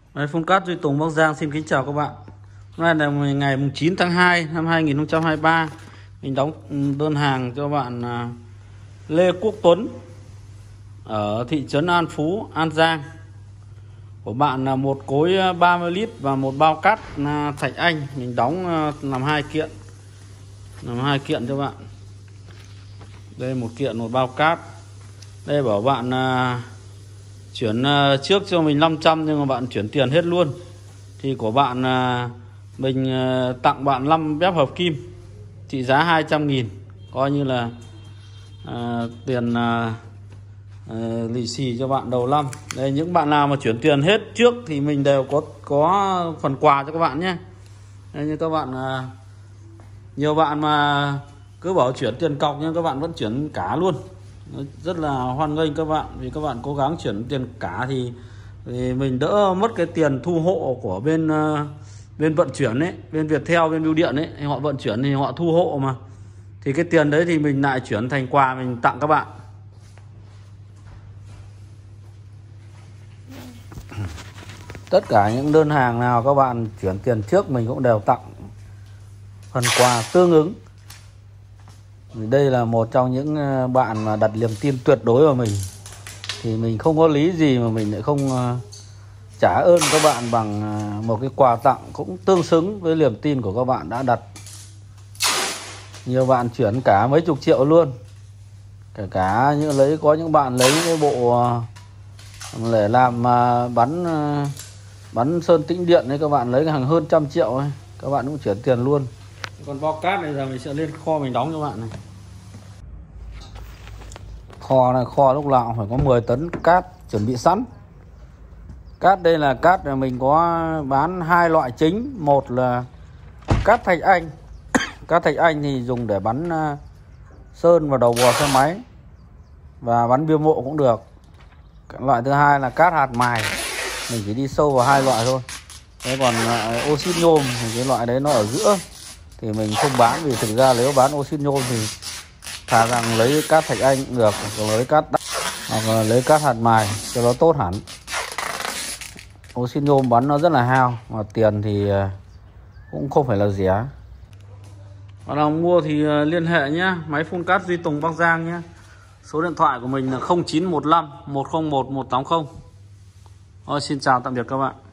Đấy, phun cát Duy Tùng Bắc Giang xin kính chào các bạn. Hôm nay là ngày 9 tháng 2 năm 2023. Mình đóng đơn hàng cho bạn Lê Quốc Tuấn ở thị trấn An Phú, An Giang. Của bạn là một cối 30 lít và một bao cát Thạch Anh. Mình đóng làm hai kiện cho bạn. Đây một kiện, một bao cát. Đây bảo bạn chuyển trước cho mình 500 nhưng mà bạn chuyển tiền hết luôn. Thì của bạn mình tặng bạn 5 bếp hợp kim trị giá 200.000, coi như là tiền lì xì cho bạn đầu năm. Đây, những bạn nào mà chuyển tiền hết trước thì mình đều có phần quà cho các bạn nhé. Đây, như các bạn nhiều bạn mà cứ bảo chuyển tiền cọc nhưng các bạn vẫn chuyển cả luôn. Rất là hoan nghênh các bạn, vì các bạn cố gắng chuyển tiền cả thì mình đỡ mất cái tiền thu hộ của bên vận chuyển ấy, bên Viettel, bên Bưu Điện ấy, thì họ vận chuyển thì họ thu hộ mà, thì cái tiền đấy thì mình lại chuyển thành quà mình tặng các bạn. Tất cả những đơn hàng nào các bạn chuyển tiền trước mình cũng đều tặng phần quà tương ứng. Đây là một trong những bạn mà đặt niềm tin tuyệt đối vào mình, thì mình không có lý gì mà mình lại không trả ơn các bạn bằng một cái quà tặng cũng tương xứng với niềm tin của các bạn đã đặt. Nhiều bạn chuyển cả mấy chục triệu luôn, cả những có những bạn lấy cái bộ để làm bắn sơn tĩnh điện đấy, các bạn lấy hàng hơn 100 triệu ấy, các bạn cũng chuyển tiền luôn. Còn bao cát này giờ mình sẽ lên kho mình đóng cho bạn này. Kho này, kho lúc nào cũng phải có 10 tấn cát chuẩn bị sẵn. Cát đây là cát là mình có bán hai loại chính. Một là cát Thạch Anh. Cát Thạch Anh thì dùng để bắn sơn vào đầu bò xe máy và bắn bia mộ cũng được. Loại thứ hai là cát hạt mài, mình chỉ đi sâu vào hai loại thôi. Thế còn oxit nhôm thì cái loại đấy nó ở giữa thì mình không bán, vì thực ra nếu bán oxit nhôm thì thà rằng lấy cát Thạch Anh cũng được, hoặc lấy cát hoặc là lấy cát hạt mài cho nó tốt hẳn. Oxit nhôm bắn nó rất là hao, mà tiền thì cũng không phải là rẻ. Bạn nào mua thì liên hệ nhé, máy phun cát Duy Tùng Bắc Giang nhé. Số điện thoại của mình là 0915 101 180. Xin chào tạm biệt các bạn.